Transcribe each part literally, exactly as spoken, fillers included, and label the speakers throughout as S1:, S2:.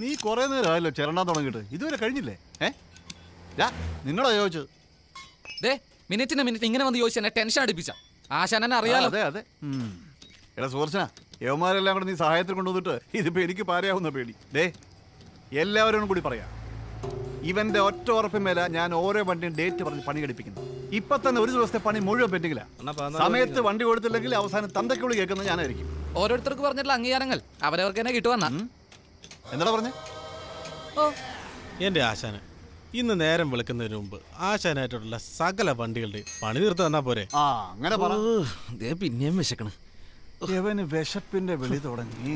S1: നീ കുറെ നേരമായല്ലോ ചിരണ്ടാൻ തുടങ്ങിയിട്ട്, ഇതുവരെ കഴിഞ്ഞില്ലേ? ഏ നിന്നോടാ ചോദിച്ചത്.
S2: മിനിറ്റിന് മിനിറ്റ് ഇങ്ങനെ വന്ന് ചോദിച്ചാൽ ടെൻഷൻ അടുപ്പിച്ച ആശാനെ അറിയാലോ.
S1: അതെ അതെ. എടാ സുഹൃത്തിന, യവന്മാരെല്ലാം കൂടെ നീ സഹായത്തിൽ കൊണ്ടുവന്നിട്ട് ഇതിപ്പോ എനിക്ക് പാരയാവുന്ന പേടി. ദേ എല്ലാവരോടും കൂടി പറയാം, ഇവന്റെ ഒറ്റ ഉറപ്പിന്മേല ഞാൻ ഓരോ വണ്ടിയും ഡേറ്റ് പറഞ്ഞ് പണി ഘടിപ്പിക്കുന്നു. ഇപ്പൊ തന്നെ ഒരു ദിവസത്തെ പണി മുഴുവൻ പെൻഡിങ്ങില്ല. സമയത്ത് വണ്ടി കൊടുത്തില്ലെങ്കിൽ അവസാനം തന്തയ്ക്കുള്ളിൽ കേൾക്കുന്നത് ഞാനായിരിക്കും.
S2: ഓരോരുത്തർക്ക് പറഞ്ഞിട്ടുള്ള അംഗീകാരങ്ങൾ അവരവർക്ക് തന്നെ കിട്ടുവന്നാ.
S1: എന്താ പറഞ്ഞ?
S3: ഓ എന്റെ ആശാന് ഇന്ന് നേരം വിളിക്കുന്നതിന് മുമ്പ് ആശാനായിട്ടുള്ള സകല വണ്ടികളുടെ പണി തീർത്ത് തന്നാ പോരെ?
S1: ആ അങ്ങനെ പറ.
S2: പിന്നെയും വിശക്കണ്.
S1: ഇവന് വിശപ്പിന്റെ വിളി തുടങ്ങി.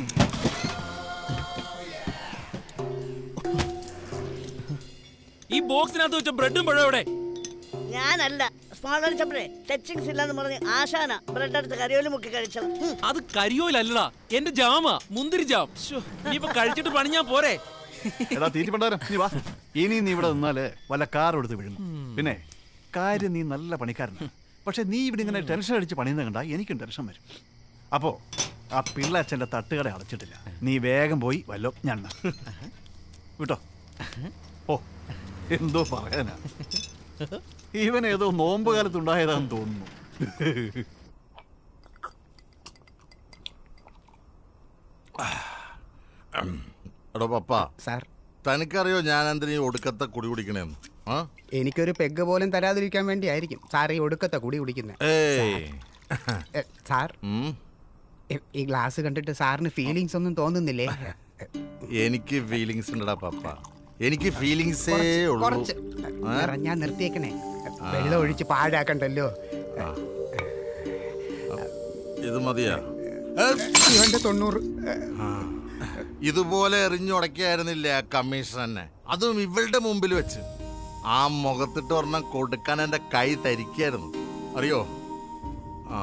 S4: ഈ ബോക്സിനകത്ത് വെച്ച ബ്രെഡും പഴം എവിടെ?
S5: ഞാനല്ല, സ്മോൾ അടിച്ചപ്പോഴേ ടച്ചിങ്സ് ഇല്ലെന്ന് പറഞ്ഞ് ആശാന ബ്രെഡ് എടുത്ത് കരിയോല് മുക്കി കഴിച്ചത്.
S4: അത് കരിയോലല്ലടാ, എന്റെ ജാമാ, മുന്തിരി ജാം. ഇനിയിപ്പോ കഴിച്ചിട്ട് പണിഞ്ഞാ പോരെ?
S1: എടാ തീറ്റി പണ്ടാരം, നീ വാ. ഇനി നീ ഇവിടെ നിന്നാല് വല്ല കാർ എടുത്ത് വീഴുന്നു. പിന്നെ കാര്യം നീ നല്ല പണിക്കാരനാണ്, പക്ഷെ നീ ഇവിടെ ഇങ്ങനെ ടെൻഷൻ അടിച്ച് പണിയുന്ന കണ്ടാ എനിക്കും ടെൻഷൻ വരും. അപ്പോ ആ പിള്ളച്ചന്റെ തട്ടുകട അടച്ചിട്ടില്ല, നീ വേഗം പോയി വല്ലോ ഞണ്ണ വിട്ടോ. ഓ എന്തോ പറയാനാ, ഇവൻ ഏതോ നോമ്പ് കാലത്തുണ്ടായതാന്ന് തോന്നുന്നു.
S6: എടോ പപ്പ സാർ, തനിക്കറിയോ ഞാൻ എന്തിനാ ഈ ഒടുക്കത്തെ കുടി കുടിക്കണേന്ന്?
S7: എനിക്കൊരു പെഗ് പോലും തരാതിരിക്കാൻ വേണ്ടിയായിരിക്കും സാർ ഈ ഒടുക്കത്തെ കുടി കുടിക്കുന്നത്. സാർ ഈ ഗ്ലാസ് കണ്ടിട്ട് സാറിന് ഫീലിങ്സ് ഒന്നും തോന്നുന്നില്ലേ?
S6: എനിക്ക് ഫീലിങ്സ് ഉണ്ടടാ പപ്പ, എനിക്ക് ഫീലിങ്സേ ഉള്ളൂ.
S7: ഞാൻ നിർത്തിയേക്കണേ, വെള്ളം ഒഴിച്ച് പാഴാക്കണ്ടല്ലോ.
S6: ഇത് മതിയാ?
S7: തൊണ്ണൂറ്
S6: ഇതുപോലെ എറിഞ്ഞുടക്കായിരുന്നില്ല കമ്മീഷൻ തന്നെ, അതും ഇവളുടെ മുമ്പിൽ വെച്ച്. ആ മുഖത്തിട്ട് ഒരെണ്ണം കൊടുക്കാൻ എന്റെ കൈ തരിക്കായിരുന്നു, അറിയോ? ആ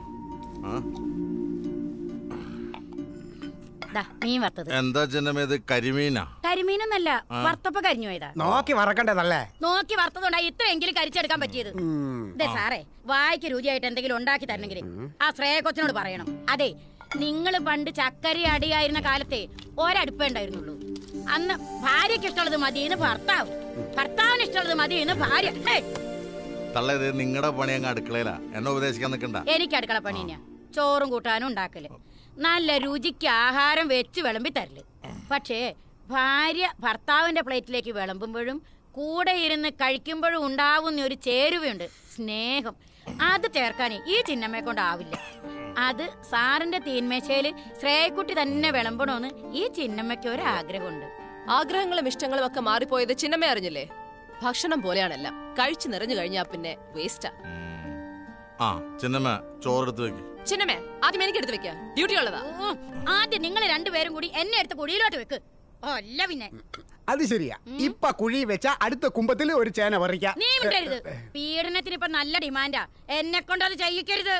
S6: എന്താ ചെന്നമേത് കരിമീനാ?
S8: കരിമീനൊന്നല്ല, വറുത്തപ്പ കരിഞ്ഞു പോയതാ.
S7: നോക്കി വറക്കണ്ടതല്ലേ?
S8: നോക്കി വറുത്തതുകൊണ്ടാ ഇത്രയെങ്കിലും കരിച്ചെടുക്കാൻ പറ്റിയത്. അതെ സാറേ, വായിക്ക് രുചിയായിട്ട് എന്തെങ്കിലും ഉണ്ടാക്കി തരണമെങ്കിൽ ആ ശ്രേയ കൊച്ചിനോട് പറയണം. അതെ, നിങ്ങൾ പണ്ട് ചക്കര അടിയായിരുന്ന കാലത്തെ ഒരടുപ്പേ ഉണ്ടായിരുന്നുള്ളൂ. അന്ന് ഭാര്യക്ക് ഇഷ്ടമുള്ളത് മതിയെന്ന് ഭർത്താവ്, ഭർത്താവിന് ഇഷ്ടമുള്ളത് മതിയെന്ന് ഭാര്യ.
S6: തള്ളേത് നിങ്ങളുടെ പണി അങ്ങ് അടുക്കളയിലാ, എന്നെ ഉപദേശിക്കാൻ നിൽക്കണ്ട.
S8: എനിക്ക് അടുക്കള പണി തന്നെയാ, ചോറും കൂട്ടാനും ഉണ്ടാക്കല്, നല്ല രുചിക്ക് ആഹാരം വെച്ച് വിളമ്പി തരല്. പക്ഷേ ഭാര്യ ഭർത്താവിന്റെ പ്ലേറ്റിലേക്ക് വിളമ്പുമ്പോഴും കൂടെ ഇരുന്ന് കഴിക്കുമ്പോഴും ഉണ്ടാവുന്ന ഒരു ചേരുവയുണ്ട്, സ്നേഹം. അത് ചേർക്കാൻ ഈ ചിന്നമ്മയെ കൊണ്ടാവില്ല. അത് സാറിന്റെ തീന്മേശയില് ശ്രേയക്കുട്ടി തന്നെ വിളമ്പണോന്ന് ഈ ചിന്നമ്മയ്ക്ക് ഒരു ആഗ്രഹമുണ്ട്.
S9: ആഗ്രഹങ്ങളും ഇഷ്ടങ്ങളും ഒക്കെ മാറിപ്പോയത് ചിന്നമ്മ അറിഞ്ഞില്ലേ? ഭക്ഷണം പോലെയാണല്ല, കഴിച്ചു നിറഞ്ഞു കഴിഞ്ഞാ പിന്നെ വേസ്റ്റാ.
S6: ആ ചിന്നമ്മ ചോറെടുത്ത് വെക്ക്.
S9: ചിന്നമ്മേ, ആദ്യം എനിക്ക് എടുത്ത് വെക്ക, ഡ്യൂട്ടി ഉള്ളതാ.
S8: ആദ്യം നിങ്ങൾ രണ്ടുപേരും കൂടി എന്നെ എടുത്ത് കുഴിയിലോട്ട് വെക്ക്. അല്ല പിന്നെ
S7: അത് ശരിയാ, ഇപ്പൊ കുഴി വെച്ച അടുത്ത കുമ്പത്തിൽ ഒരു ചേന പറിക്കാം.
S8: നീ വിടരുത്, പീഡനത്തിന് ഇപ്പൊ നല്ല ഡിമാൻഡാ, എന്നെ കൊണ്ട് അത് ചെയ്യിക്കരുത്.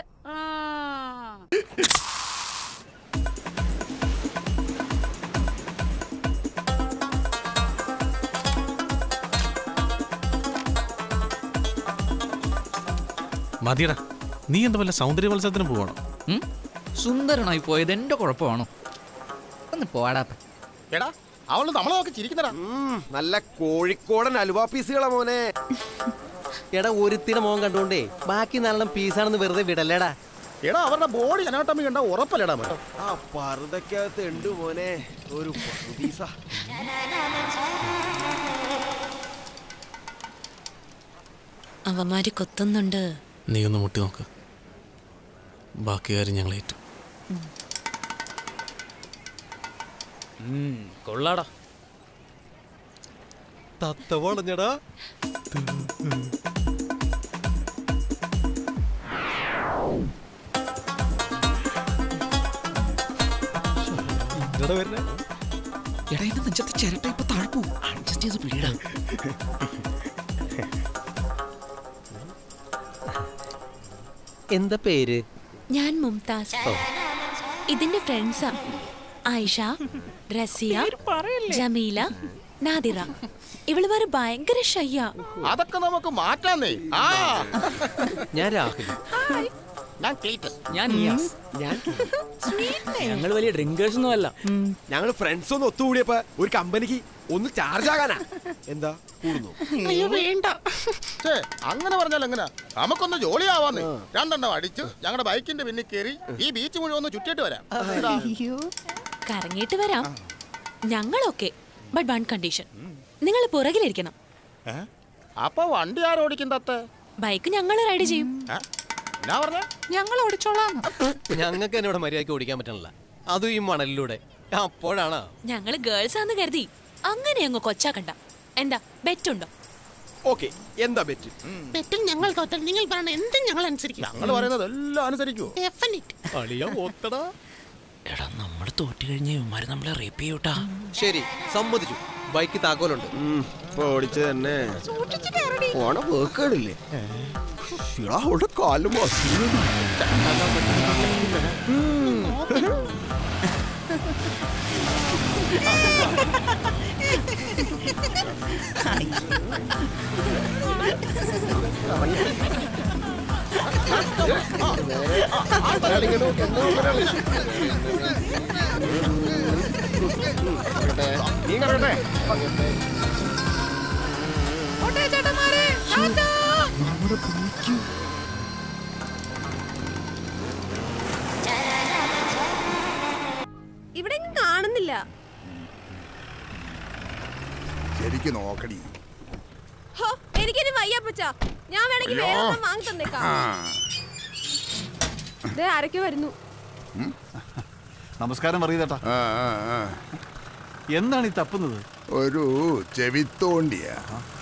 S3: മതിയടാ, നീ എന്താ വല്ല സൗന്ദര്യ മത്സരത്തിന് പോവാണോ?
S2: സുന്ദരനായി പോയത് എന്റെ കുഴപ്പമാണോ? ഒന്ന് പോടാ.
S10: എടാ അവള് നമ്മളെ നോക്കി ചിരിക്കുന്നടാ. നല്ല കോഴിക്കോടൻ അലുവാ പീസുകളാ മോനെ.
S11: എടാ ഒരുത്തിടെ മോൻ കണ്ടോണ്ടേ ബാക്കി നല്ല പീസാണെന്ന് വെറുതെ വിടല്ലേടാ.
S10: എടാ അവരുടെ ബോഡി അനാട്ടമി കണ്ട ഉറപ്പല്ലേടാ മറ്റോ. ആ പറുതക്കകത്ത് ഉണ്ട് മോനെ ഒരു പീസ.
S12: അവന്മാര് കൊത്തുന്നുണ്ട്.
S3: നീ ഒന്ന് മുട്ടി നോക്ക്, ബാക്കി കാര്യം ഞങ്ങൾ ഏറ്റു.
S4: കൊള്ളാടാ,
S10: തത്ത വളഞ്ഞടാ.
S2: എടാ എന്റെ നെഞ്ചത്തെ ചിരട്ട ഇപ്പൊ താഴ്പൂ, അഡ്ജസ്റ്റ് ചെയ്ത് പിടിയിടാ.
S11: എന്താ പേര്?
S12: ഞാൻ മുംതാസ്, ഇതിന്റെ ഫ്രണ്ട്സാ ആയിഷ, റസിയ, ജമീല, നാദിറ. ഇവളുമാര് ഭയങ്കര ഷയ്യാ.
S10: അതൊക്കെ നമുക്ക് മാറ്റാന്നേ.
S11: ഞാൻ രാഹുൽ.
S10: ഞാൻ ക്ലീറ്റസ്.
S4: ഞാൻ നിയാസ്.
S10: ഞാൻ
S4: ഞങ്ങൾ വലിയ ഡ്രിങ്കേഴ്സ് ഒന്നും അല്ല.
S10: ഞങ്ങൾ ഫ്രണ്ട്സ് ഒന്ന് ഒത്തുകൂടിയപ്പോ ഒരു കമ്പനിക്ക് ഒന്ന് ചാർജ് ആകാനാ. എന്താ കൂടുന്നു?
S5: അയ്യോ വേണ്ട.
S13: അങ്ങനെ പറഞ്ഞാൽ എങ്ങനാ? നമുക്കൊന്ന് ജോലിയാവാന്ന്. രണ്ടെണ്ണം അടിച്ചു ഞങ്ങളുടെ ബൈക്കിന്റെ പിന്നിൽ കയറി ഈ ബീച്ച് മുഴുവൻ ഒന്ന് ചുറ്റിട്ട് വരാം.
S12: കറങ്ങിയിട്ട് വരാം. ഞങ്ങളൊക്കെ ബട്ട് വൺ കണ്ടീഷൻ, നിങ്ങൾ പുറകിലിരിക്കണം.
S13: അപ്പൊ വണ്ടി ആരോടിക്കുന്നത്?
S12: ബൈക്ക് ഞങ്ങൾ റൈഡ് ചെയ്യും.
S2: ഞങ്ങൾ ഓടിച്ചോളാം.
S11: ഞങ്ങൾക്ക് എന്നോട് മര്യാദയ്ക്ക് ഓടിക്കാൻ പറ്റണില്ല, അതും ഈ മണലിലൂടെ. അപ്പോഴാണ്
S12: ഞങ്ങള് ഗേൾസ് ആണെന്ന് കരുതി അങ്ങനെ അങ്ങ് കൊച്ചാക്കണ്ട. എന്താ ബെറ്റുണ്ടോ?
S10: ഓക്കെ, എന്താ ബെറ്റ്?
S5: ബെറ്റിൽ ഞങ്ങൾ തോറ്റാൽ നിങ്ങൾ പറയണ എന്തും ഞങ്ങൾ അനുസരിക്കും.
S13: ഞങ്ങൾ പറയുന്നത് എല്ലാം അനുസരിക്കൂ.
S4: എടാ നമ്മൾ തോറ്റു കഴിഞ്ഞ ഇവന്മാര് നമ്മളെ റേപ്പ് ചെയ്യൂട്ടാ.
S11: ശരി, സമ്മതിച്ചു. ബൈക്ക് താക്കോലുണ്ട്.
S10: ഓടിച്ചു തന്നെ പോണ വേക്കേടില്ലേ? അവളുടെ കാലും
S9: ഇവിടെ കാണുന്നില്ല.
S13: ശരിക്കും നോക്കടി.
S9: എനിക്കിനി വയ്യപ്പച്ച, ഞാൻ വേണമെങ്കിൽ വേറെ വാങ്ങി തന്നേക്കാം. ആരൊക്കെ വരുന്നു?
S1: നമസ്കാരം അറിയതട്ടാ. എന്താണ് ഈ തപ്പുന്നത്?
S13: ഒരു ചെവിത്തോണ്ടിയാ.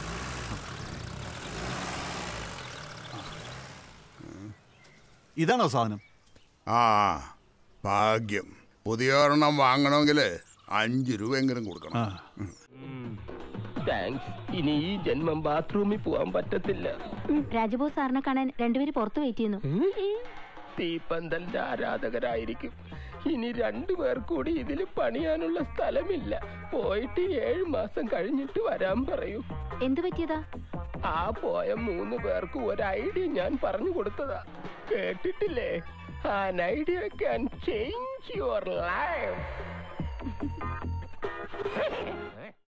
S1: ഇതാണോ സാധനം?
S13: ആ ഭാഗ്യം. പുതിയ ഒരെണ്ണം വാങ്ങണമെങ്കിൽ അഞ്ചു രൂപ എങ്കിലും കൊടുക്കണം.
S14: ഇനി ഈ ജന്മം ബാത്റൂമിൽ പോവാൻ പറ്റത്തില്ല.
S15: രാജബു സാറിനെ കാണാൻ രണ്ടുപേര് പുറത്തു വെയിറ്റ് ചെയ്യുന്നു.
S14: തീപ്പന്തലിന്റെ ആരാധകരായിരിക്കും. ഇനി രണ്ടുപേർ കൂടി ഇതിൽ പണിയാനുള്ള സ്ഥലമില്ല. പോയിട്ട് ഏഴു മാസം കഴിഞ്ഞിട്ട് വരാൻ പറയൂ.
S15: എന്തു പറ്റിയതാ?
S14: ആ പോയ മൂന്ന് പേർക്ക് ഒരു ഐഡിയ ഞാൻ പറഞ്ഞു കൊടുത്തതാ. കേട്ടിട്ടില്ലേ? An idea can change your life.